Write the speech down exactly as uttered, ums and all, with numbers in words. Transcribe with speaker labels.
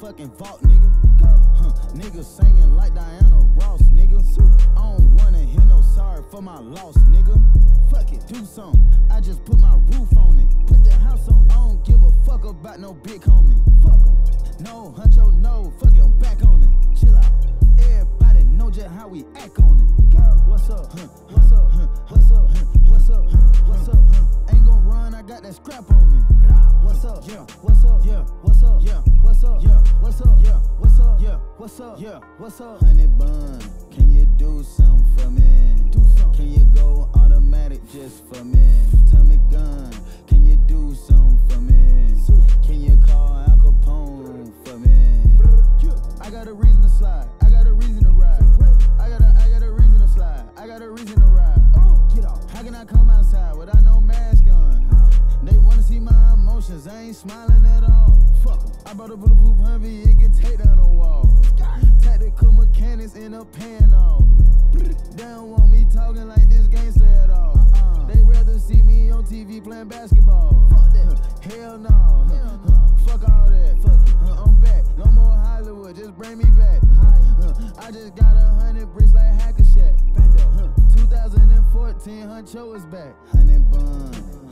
Speaker 1: fucking vault, nigga. Huh, niggas singing like Diana Ross, nigga. I don't wanna hear no sorry for my loss, nigga. Fuck it, do something. I just put my roof on it. Put the house on. I don't give a fuck about no big homie. Fuck em. No, huncho, no. Fuck it, I'm back on it. Chill out. Everybody know just how we act on it. What's up? Huh, what's up? Huh, what's up? Huh, what's up? Huh, what's up? Huh, ain't gon' run. I got that scrap on me. What's up? Yeah. What's up? Yeah. What's up? Yeah. What's up? Yeah. What's up? Yeah. What's up? Yeah. What's up? Yeah. What's up? Honey bun, can you do something for me? Do something. Can you go automatic just for me? Tommy gun, can you do something for me? Can you call Al Capone for me? I got a reason to slide. I got a reason to ride. I got a, I got a reason to slide. I got a reason to ride. Get off. How can I come outside without no mask on? They wanna see my emotions. I ain't smiling at all. Fuck 'em. I brought a bulletproof Humvee. It can take down the wall. Tactical mechanics in a pan off. They don't want me talking like this gangster at all. Uh-uh. They rather see me on T V playing basketball. Fuck that. Hell no. Hell no. Fuck all that. Fuck it. Uh, I'm back. No more Hollywood. Just bring me back. Uh, I just got a hundred bricks like Hacker Shack. Bando. Uh, two thousand fourteen, Huncho is back. Honey bun.